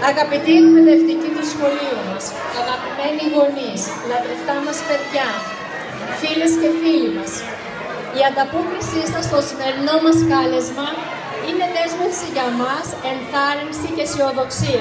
Αγαπητοί εκπαιδευτικοί του σχολείου μας, αγαπημένοι γονείς, λατρευτά μας παιδιά, φίλες και φίλοι μας, η ανταπόκρισή σας στο σημερινό μας κάλεσμα είναι δέσμευση για μας, ενθάρρυνση και αισιοδοξία.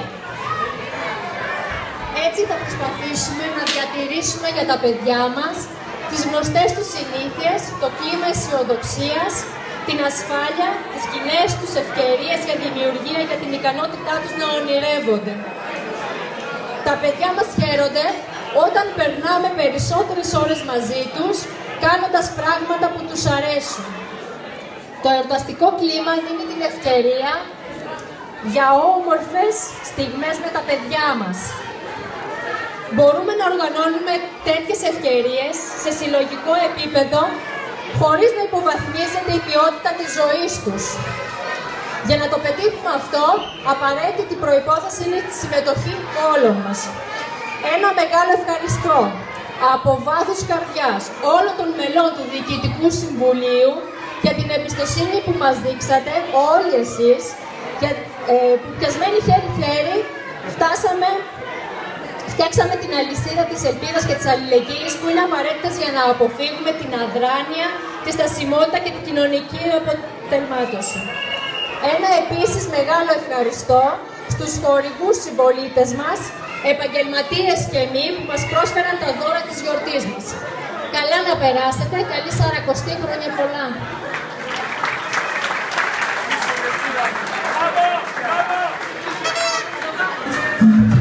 Έτσι θα προσπαθήσουμε να διατηρήσουμε για τα παιδιά μας τις γνωστές τους συνήθειες, το κλίμα αισιοδοξίας, την ασφάλεια, τις κοινές τους ευκαιρίες για δημιουργία, για την ικανότητά τους να ονειρεύονται. Τα παιδιά μας χαίρονται όταν περνάμε περισσότερες ώρες μαζί τους, κάνοντας πράγματα που τους αρέσουν. Το εορταστικό κλίμα δίνει την ευκαιρία για όμορφες στιγμές με τα παιδιά μας. Μπορούμε να οργανώνουμε τέτοιες ευκαιρίες σε συλλογικό επίπεδο, χωρίς να υποβαθμίζεται η ποιότητα της ζωής τους. Για να το πετύχουμε αυτό, απαραίτητη προϋπόθεση είναι τη συμμετοχή όλων μας. Ένα μεγάλο ευχαριστώ από βάθος καρδιάς όλων των μελών του Διοικητικού Συμβουλίου για την εμπιστοσύνη που μας δείξατε, όλοι εσείς, που πιασμένοι χέρι-χέρι φτιάξαμε την αλυσίδα της ελπίδας και της αλληλεγγύης που είναι απαραίτητες για να αποφύγουμε την αδράνεια, τη στασιμότητα και την κοινωνική αποτελμάτωση. Ένα επίσης μεγάλο ευχαριστώ στους χορηγούς συμπολίτες μας, επαγγελματίες και μη, που μας πρόσφεραν τα δώρα της γιορτής μας. Καλά να περάσετε, καλή Σαρακοστή, χρόνια πολλά! Bravo!